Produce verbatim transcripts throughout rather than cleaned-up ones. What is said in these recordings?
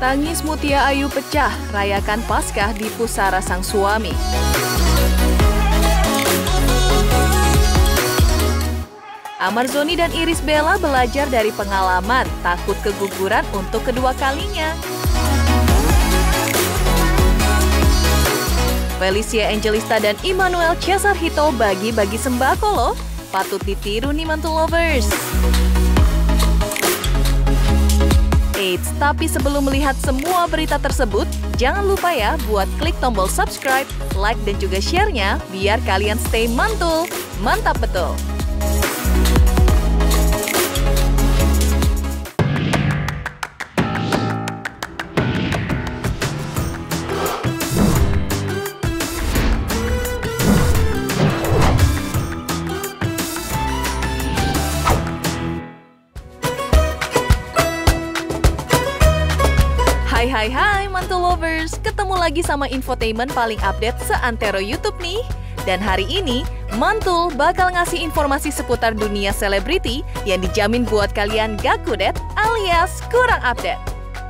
Tangis Mutia Ayu pecah, rayakan Paskah di pusara sang suami. Amar Zoni dan Irish Bella belajar dari pengalaman, takut keguguran untuk kedua kalinya. Felicia Angelista dan Immanuel Cesar Hito bagi-bagi sembako loh. Patut ditiru nih mantul lovers. Eits, tapi sebelum melihat semua berita tersebut, jangan lupa ya buat klik tombol subscribe, like, dan juga share-nya biar kalian stay mantul. Mantap betul! Hai hai hai mantul lovers, ketemu lagi sama infotainment paling update seantero YouTube nih. Dan hari ini, Mantul bakal ngasih informasi seputar dunia selebriti yang dijamin buat kalian gak kudet alias kurang update.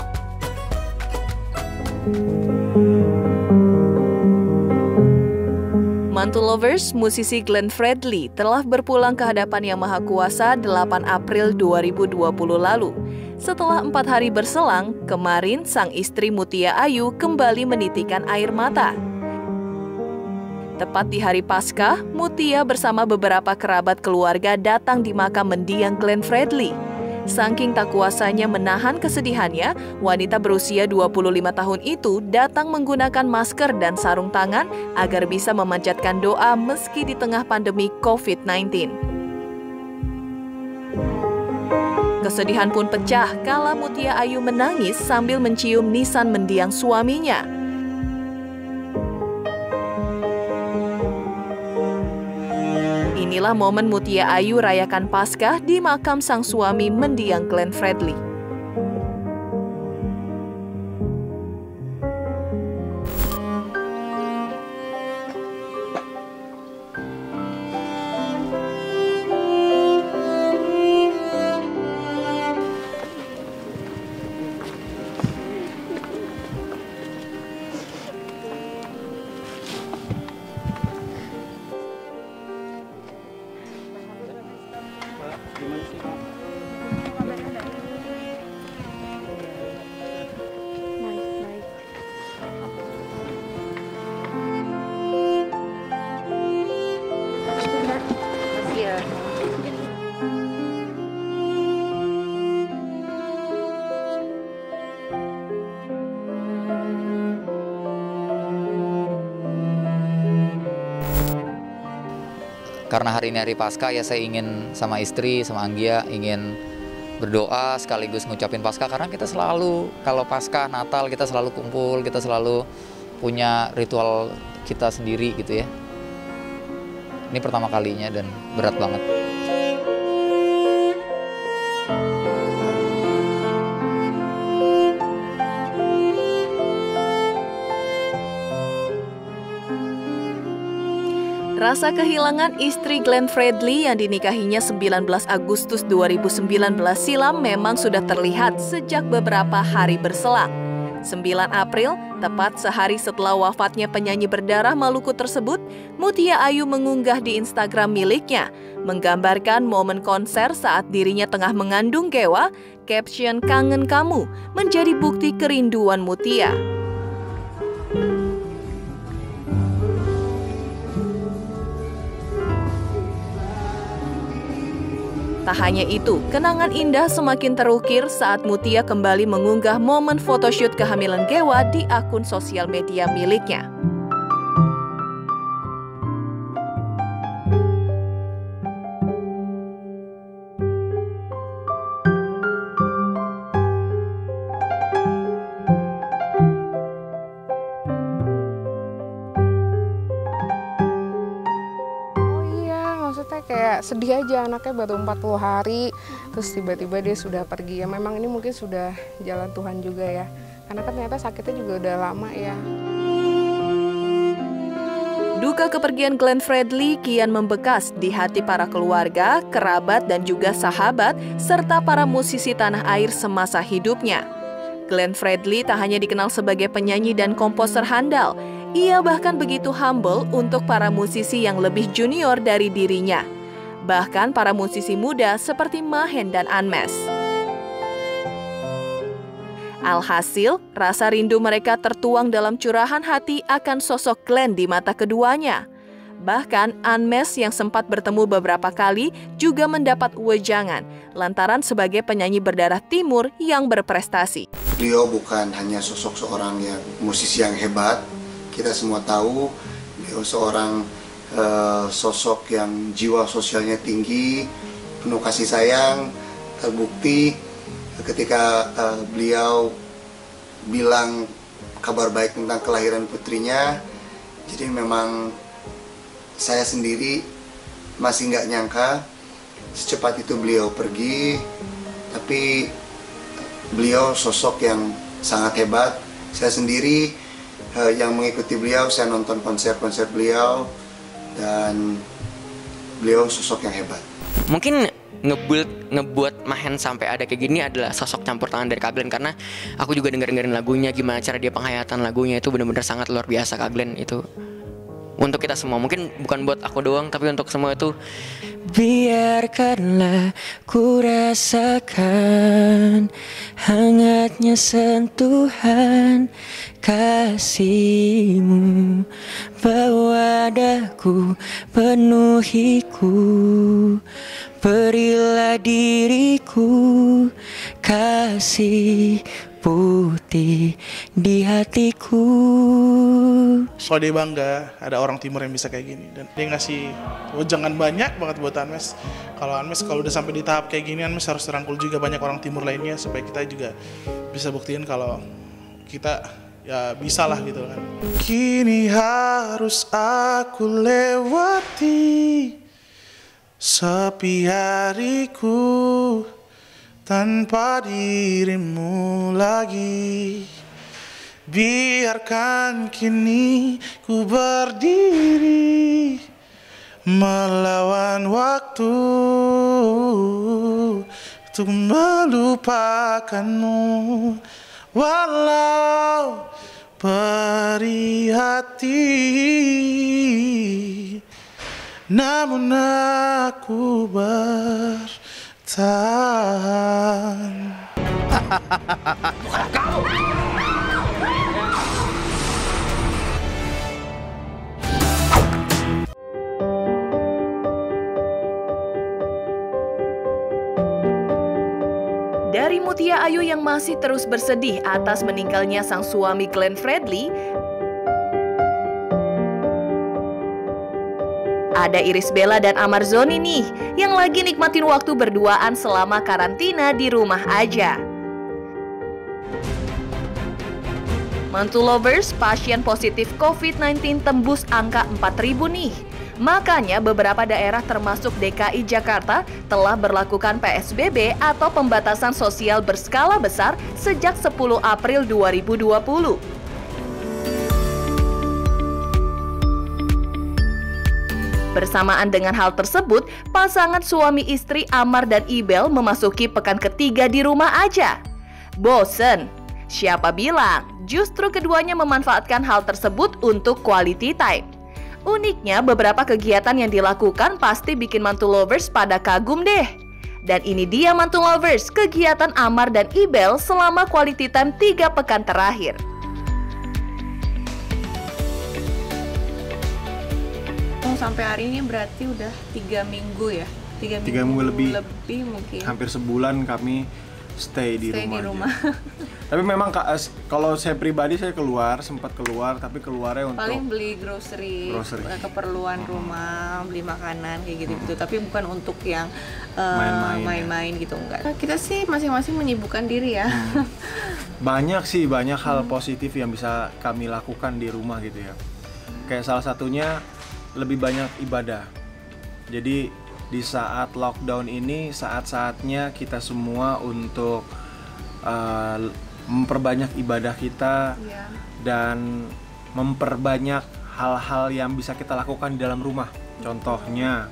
Mantul lovers, musisi Glenn Fredly telah berpulang ke hadapan Yang Maha Kuasa delapan April dua ribu dua puluh lalu. Setelah empat hari berselang, kemarin sang istri Mutia Ayu kembali menitikan air mata. Tepat di hari Paskah, Mutia bersama beberapa kerabat keluarga datang di makam mendiang Glenn Fredly. Saking tak kuasanya menahan kesedihannya, wanita berusia dua puluh lima tahun itu datang menggunakan masker dan sarung tangan agar bisa memanjatkan doa meski di tengah pandemi covid sembilan belas. Kesedihan pun pecah kala Mutia Ayu menangis sambil mencium nisan mendiang suaminya. Inilah momen Mutia Ayu rayakan Paskah di makam sang suami mendiang Glenn Fredly. Karena hari ini hari Paskah ya saya ingin sama istri, sama Anggia ingin berdoa sekaligus ngucapin Paskah karena kita selalu kalau Paskah, Natal kita selalu kumpul, kita selalu punya ritual kita sendiri gitu ya. Ini pertama kalinya dan berat banget. Rasa kehilangan istri Glenn Fredly yang dinikahinya sembilan belas Agustus dua ribu sembilan belas silam memang sudah terlihat sejak beberapa hari berselang. sembilan April, tepat sehari setelah wafatnya penyanyi berdarah Maluku tersebut, Mutia Ayu mengunggah di Instagram miliknya, menggambarkan momen konser saat dirinya tengah mengandung Gewa, caption "Kangen Kamu" menjadi bukti kerinduan Mutia. Tak hanya itu, kenangan indah semakin terukir saat Mutia kembali mengunggah momen photoshoot kehamilan Gewa di akun sosial media miliknya. Kayak sedih aja, anaknya baru empat puluh hari terus tiba-tiba dia sudah pergi. Ya memang ini mungkin sudah jalan Tuhan juga ya, karena kan ternyata sakitnya juga udah lama ya. Duka kepergian Glenn Fredly kian membekas di hati para keluarga, kerabat, dan juga sahabat serta para musisi tanah air semasa hidupnya. Glenn Fredly tak hanya dikenal sebagai penyanyi dan komposer handal, ia bahkan begitu humble untuk para musisi yang lebih junior dari dirinya. Bahkan para musisi muda seperti Mahen dan Anmes. Alhasil, rasa rindu mereka tertuang dalam curahan hati akan sosok Glenn di mata keduanya. Bahkan Anmes yang sempat bertemu beberapa kali juga mendapat wejangan lantaran sebagai penyanyi berdarah timur yang berprestasi. Beliau bukan hanya sosok seorang yang musisi yang hebat, kita semua tahu beliau seorang uh, sosok yang jiwa sosialnya tinggi, penuh kasih sayang, terbukti ketika uh, beliau bilang kabar baik tentang kelahiran putrinya. Jadi memang saya sendiri masih nggak nyangka secepat itu beliau pergi, tapi beliau sosok yang sangat hebat. Saya sendiri eh, yang mengikuti beliau, saya nonton konser-konser beliau, dan beliau sosok yang hebat. Mungkin ngebuild, ngebuat Mahen sampai ada kayak gini adalah sosok campur tangan dari Kak Glenn, karena aku juga denger-dengerin lagunya, gimana cara dia penghayatan lagunya itu benar-benar sangat luar biasa. Kak Glenn itu untuk kita semua, mungkin bukan buat aku doang, tapi untuk semua itu. Biarkanlah ku rasakan hangatnya sentuhan kasih-Mu, bawa daku penuhiku, berilah diriku kasih putih di hatiku. So dia bangga ada orang timur yang bisa kayak gini, dan dia ngasih wejangan banyak banget buat Anmes. Kalau Anmes kalau udah sampai di tahap kayak gini, Anmes harus terangkul juga banyak orang timur lainnya supaya kita juga bisa buktiin kalau kita ya bisa lah gitu kan. Kini harus aku lewati sepi hariku tanpa dirimu lagi. Biarkan kini ku berdiri melawan waktu untuk melupakanmu, walau perih hati, namun aku bertahan. Dari Mutia Ayu yang masih terus bersedih atas meninggalnya sang suami Glenn Fredly, ada Irish Bella dan Amar Zoni nih yang lagi nikmatin waktu berduaan selama karantina di rumah aja. Mantu lovers, pasien positif covid sembilan belas tembus angka empat ribu nih. Makanya beberapa daerah termasuk D K I Jakarta telah berlakukan P S B B atau pembatasan sosial berskala besar sejak sepuluh April dua ribu dua puluh. Bersamaan dengan hal tersebut, pasangan suami istri Amar dan Ibel memasuki pekan ketiga di rumah aja. Bosen? Siapa bilang? Justru keduanya memanfaatkan hal tersebut untuk quality time. Uniknya, beberapa kegiatan yang dilakukan pasti bikin mantu lovers pada kagum deh. Dan ini dia mantu lovers, kegiatan Amar dan Ibel selama quality time tiga pekan terakhir. Oh, sampai hari ini berarti udah tiga minggu ya? Tiga minggu, tiga minggu lebih, lebih mungkin. Hampir sebulan kami stay di stay rumah. Di rumah. Tapi memang kalau saya pribadi saya keluar, sempat keluar, tapi keluarnya untuk paling beli grocery, grocery. keperluan hmm. rumah, beli makanan kayak gitu-gitu. Hmm. Tapi bukan untuk yang main-main uh, ya. Gitu enggak. Kita sih masing-masing menyibukkan diri ya. Hmm. Banyak sih, banyak hal positif yang bisa kami lakukan di rumah gitu ya. Kayak salah satunya lebih banyak ibadah. Jadi di saat lockdown ini saat-saatnya kita semua untuk uh, memperbanyak ibadah kita, yeah. dan memperbanyak hal-hal yang bisa kita lakukan di dalam rumah. Contohnya,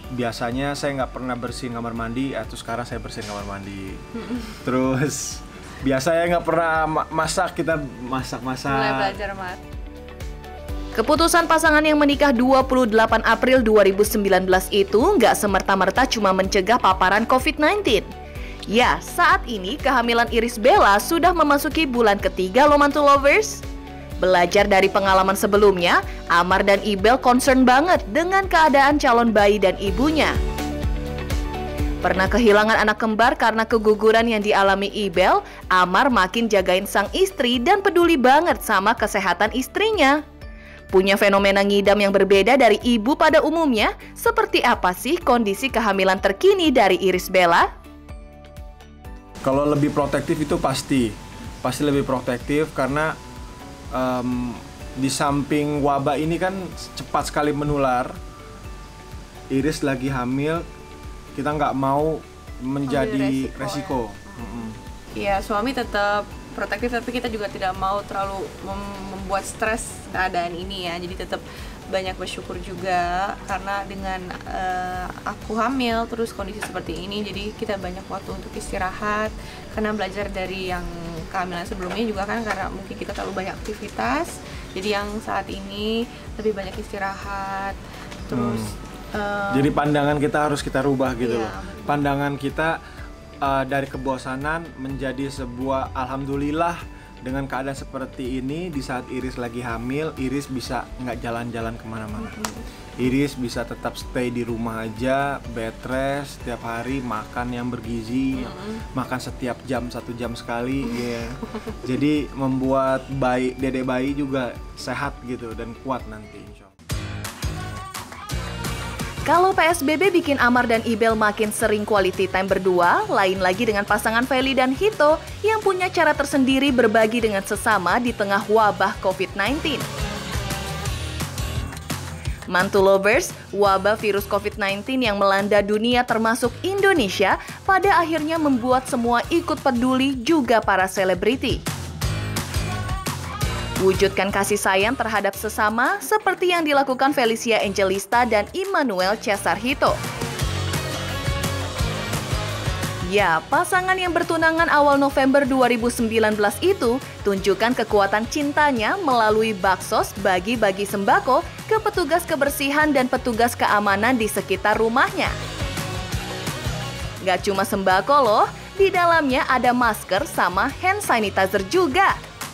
biasanya saya nggak pernah bersihin kamar mandi, atau sekarang saya bersihin kamar mandi. Terus Biasa ya nggak pernah masak, kita masak-masak. Mulai belajar masak. Keputusan pasangan yang menikah dua puluh delapan April dua ribu sembilan belas itu nggak semerta-merta cuma mencegah paparan covid sembilan belas. Ya, saat ini kehamilan Iris Bella sudah memasuki bulan ketiga loh Mantul Lovers. Belajar dari pengalaman sebelumnya, Amar dan Ibel concern banget dengan keadaan calon bayi dan ibunya. Pernah kehilangan anak kembar karena keguguran yang dialami Ibel, Amar makin jagain sang istri dan peduli banget sama kesehatan istrinya. Punya fenomena ngidam yang berbeda dari ibu pada umumnya, seperti apa sih kondisi kehamilan terkini dari Iris Bella? Kalau lebih protektif itu pasti, pasti lebih protektif karena um, di samping wabah ini kan cepat sekali menular. Iris lagi hamil, kita nggak mau menjadi resiko. resiko. Iya, mm-hmm. suami tetap protektif, tapi kita juga tidak mau terlalu mem- membuat stres keadaan ini ya. Jadi tetap banyak bersyukur juga karena dengan uh, aku hamil terus kondisi seperti ini, jadi kita banyak waktu untuk istirahat. Karena belajar dari yang kehamilan sebelumnya juga kan, karena mungkin kita terlalu banyak aktivitas. Jadi yang saat ini lebih banyak istirahat. Terus hmm. uh, jadi pandangan kita harus kita rubah gitu iya, loh. Pandangan kita uh, dari kebosanan menjadi sebuah alhamdulillah. Dengan keadaan seperti ini, di saat Iris lagi hamil, Iris bisa nggak jalan-jalan kemana-mana. Mm-hmm. Iris bisa tetap stay di rumah aja, bed rest setiap hari, makan yang bergizi, mm-hmm. makan setiap jam satu jam sekali, mm-hmm. ya. Jadi membuat bayi, dedek bayi juga sehat gitu dan kuat nanti. Kalau P S B B bikin Amar dan Ibel makin sering quality time berdua, lain lagi dengan pasangan Feli dan Hito yang punya cara tersendiri berbagi dengan sesama di tengah wabah covid sembilan belas. Mantul Lovers, wabah virus covid sembilan belas yang melanda dunia termasuk Indonesia pada akhirnya membuat semua ikut peduli, juga para selebriti. Wujudkan kasih sayang terhadap sesama seperti yang dilakukan Felicia Angelista dan Immanuel Cesar Hito. Ya, pasangan yang bertunangan awal November dua ribu sembilan belas itu tunjukkan kekuatan cintanya melalui baksos bagi-bagi sembako ke petugas kebersihan dan petugas keamanan di sekitar rumahnya. Gak cuma sembako loh, di dalamnya ada masker sama hand sanitizer juga.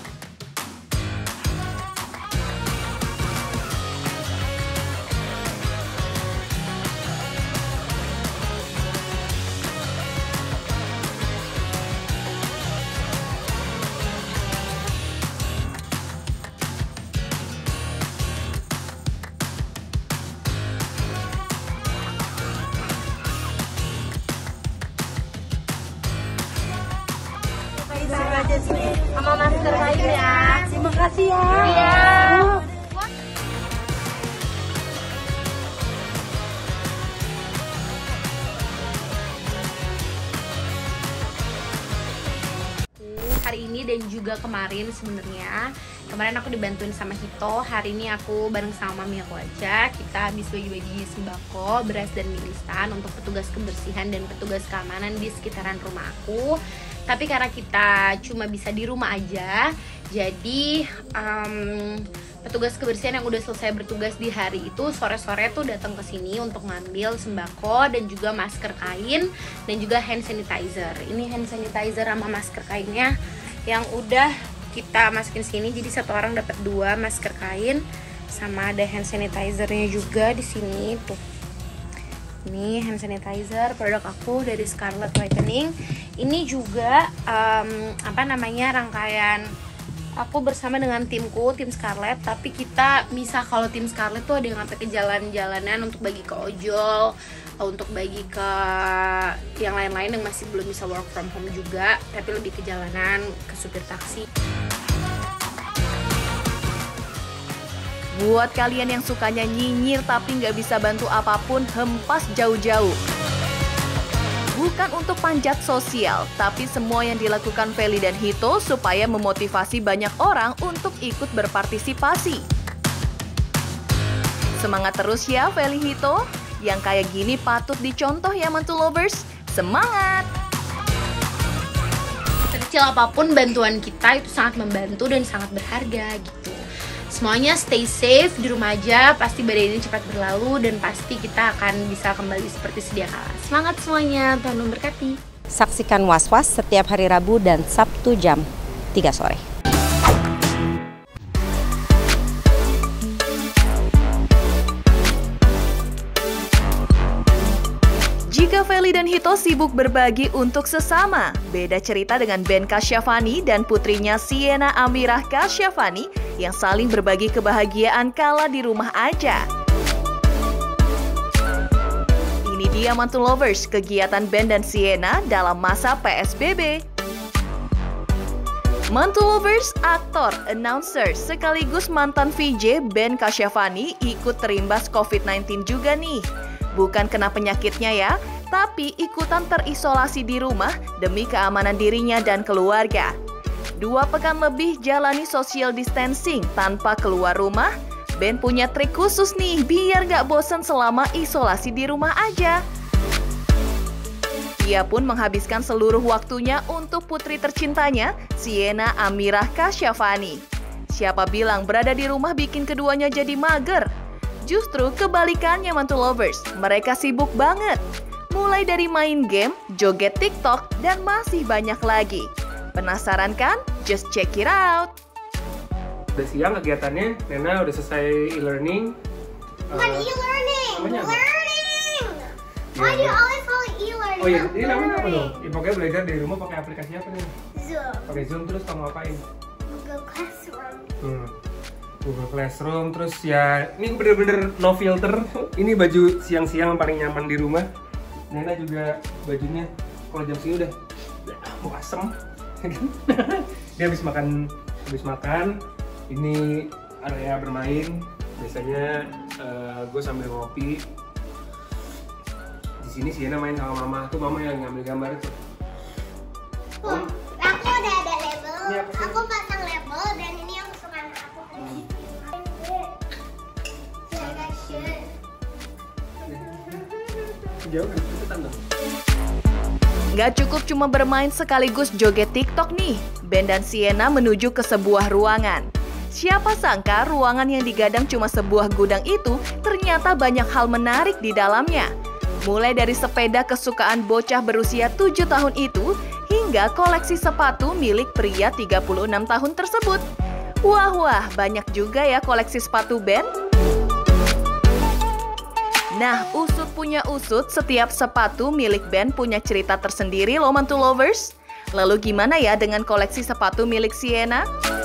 Sama masker kain ya. Terima kasih ya. Iya. Hari ini dan juga kemarin sebenarnya. Kemarin aku dibantuin sama Hito, hari ini aku bareng sama Mami aku aja. Kita habis bagi-bagi sembako, beras dan mie instan untuk petugas kebersihan dan petugas keamanan di sekitaran rumah aku. Tapi karena kita cuma bisa di rumah aja, jadi um, petugas kebersihan yang udah selesai bertugas di hari itu sore-sore tuh datang ke sini untuk ngambil sembako dan juga masker kain dan juga hand sanitizer. Ini hand sanitizer sama masker kainnya yang udah kita masukin sini, jadi satu orang dapat dua masker kain sama ada hand sanitizernya juga di sini tuh. Ini hand sanitizer produk aku dari Scarlet Whitening. Ini juga um, apa namanya rangkaian aku bersama dengan timku, tim Scarlet. Tapi kita misah, kalau tim Scarlet tuh ada yang sampai ke jalan-jalanan untuk bagi ke ojol, untuk bagi ke yang lain-lain yang masih belum bisa work from home juga, tapi lebih ke jalanan, ke supir taksi. Buat kalian yang sukanya nyinyir tapi nggak bisa bantu apapun, hempas jauh-jauh. Bukan untuk panjat sosial, tapi semua yang dilakukan Feli dan Hito supaya memotivasi banyak orang untuk ikut berpartisipasi. Semangat terus ya Feli Hito, yang kayak gini patut dicontoh ya Mantul Lovers. Semangat! sekecil apapun bantuan kita itu sangat membantu dan sangat berharga gitu. Semuanya stay safe di rumah aja, pasti badai ini cepat berlalu dan pasti kita akan bisa kembali seperti sedia kala. Semangat semuanya, Tuhan memberkati. Saksikan Was-Was setiap hari Rabu dan Sabtu jam tiga sore. Jika Feli dan Hito sibuk berbagi untuk sesama, beda cerita dengan Ben Kasyafani dan putrinya Sienna Amirah Kasyafani yang saling berbagi kebahagiaan kala di rumah aja. Ini dia Mantu Lovers, kegiatan Ben dan Sienna dalam masa P S B B. Mantu Lovers, aktor, announcer, sekaligus mantan V J Ben Kasyafani ikut terimbas covid sembilan belas juga nih. Bukan kena penyakitnya ya, tapi ikutan terisolasi di rumah demi keamanan dirinya dan keluarga. Dua pekan lebih jalani social distancing tanpa keluar rumah, Ben punya trik khusus nih biar gak bosan selama isolasi di rumah aja. Ia pun menghabiskan seluruh waktunya untuk putri tercintanya, Sienna Amirah Kasyafani. Siapa bilang berada di rumah bikin keduanya jadi mager? Justru kebalikannya Mantu Lovers, mereka sibuk banget. Mulai dari main game, joget TikTok, dan masih banyak lagi. Penasaran kan? Just check it out! Udah siang kegiatannya, Nena udah selesai e-learning. Bukan uh, e-learning! Learning! Why do you always call it e-learning? Oh iya, ini namanya apa dong? Ya, pokoknya belajar dari rumah pakai aplikasi apa nih? Zoom. Pakai Zoom terus kamu ngapain? Google Classroom. Hmm. Google Classroom, terus ya ini bener-bener no filter. Ini baju siang-siang yang paling nyaman di rumah. Nena juga bajunya kalau jam segini udah mau asem. Dia habis makan, habis makan. Ini area bermain. Biasanya uh, gue sambil ngopi. Di sini Sienna main sama mama. Tuh mama yang ngambil gambar itu. Oh, aku udah ada label. Aku pasang label dan ini yang kesukaan aku. Hmm. Jauh, cepetan dong. Nggak cukup cuma bermain sekaligus joget TikTok nih, Ben dan Sienna menuju ke sebuah ruangan. Siapa sangka ruangan yang digadang cuma sebuah gudang itu ternyata banyak hal menarik di dalamnya. Mulai dari sepeda kesukaan bocah berusia tujuh tahun itu, hingga koleksi sepatu milik pria tiga puluh enam tahun tersebut. Wah wah, banyak juga ya koleksi sepatu Ben. Nah, usut punya usut, setiap sepatu milik Ben punya cerita tersendiri loh Mantu Lovers. Lalu gimana ya dengan koleksi sepatu milik Sienna?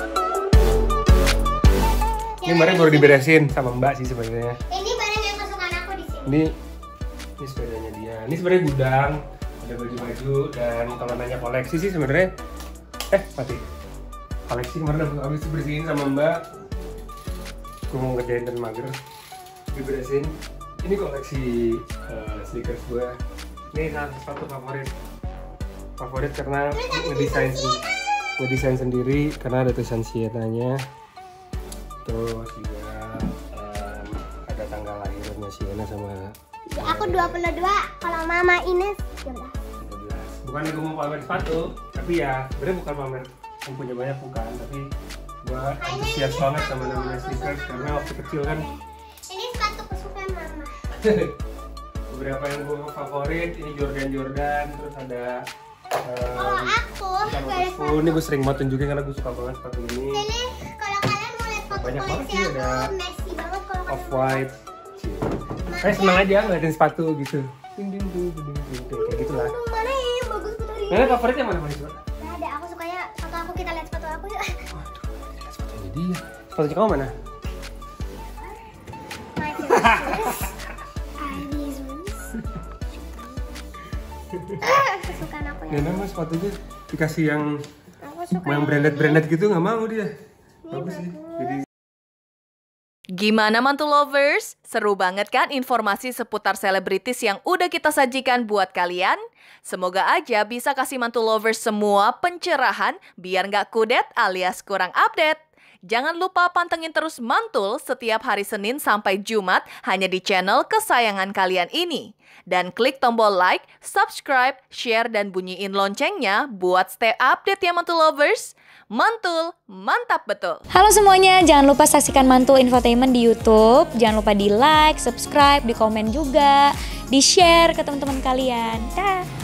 Ini kemarin baru diberesin sama Mbak sih sebenarnya. Ini barang yang kesukaan aku di sini. Ini, ini sepedanya dia. Ini sebenarnya gudang, ada baju-baju dan kalau nanya koleksi sih sebenarnya, eh mati. Koleksi kemarin udah habis dibersihin sama Mbak. Gue mau ngerjain dan mager, diberesin. Ini koleksi uh, sneakers gue. Ini salah satu favorit. Favorit karena ngedesain ngedesain sendiri karena ada tulisan Sienna-nya. Terus juga um, ada tanggal lahirnya Sienna sama. Aku dua puluh dua, kalau Mama Ines tiga belas. tiga belas. Bukan gue mau pamer sepatu, tapi ya sebenarnya bukan pamer yang punya banyak bukan, tapi gue antusias banget sama namanya sneakers karena waktu kecil kan. Ini sepatu kesukaan Mama. Beberapa yang gue favorit, ini Jordan Jordan, terus ada um, kalau aku sepatu. Ini gue sering banget tunjukin karena gue suka banget sepatu ini. Ini kalau kalian mau lihat foto banyak banget koleksi sih, aku, ada messy banget kalau off white. Kayak seneng aja ngeliatin sepatu gitu. Ding ding ding ding ding kayak gitulah. Mana ya yang bagus foto ini? Nah, favoritnya mana mana coba? Nah, ada, aku sukanya foto aku, kita lihat sepatu aku yuk. Waduh, kita lihat sepatunya dia. Sepatunya kamu mana? Kesukaan aku ya. Nena mah sepatunya dikasih yang yang branded-branded gitu nggak mau dia. Bagus sih. Jadi Gimana Mantu Lovers? Seru banget kan informasi seputar selebritis yang udah kita sajikan buat kalian? Semoga aja bisa kasih Mantu Lovers semua pencerahan biar nggak kudet alias kurang update. Jangan lupa pantengin terus Mantul setiap hari Senin sampai Jumat hanya di channel kesayangan kalian ini. Dan klik tombol like, subscribe, share, dan bunyiin loncengnya buat stay update ya Mantul Lovers. Mantul, mantap betul. Halo semuanya, jangan lupa saksikan Mantul Infotainment di YouTube. Jangan lupa di like, subscribe, di komen juga, di share ke teman-teman kalian. Dah.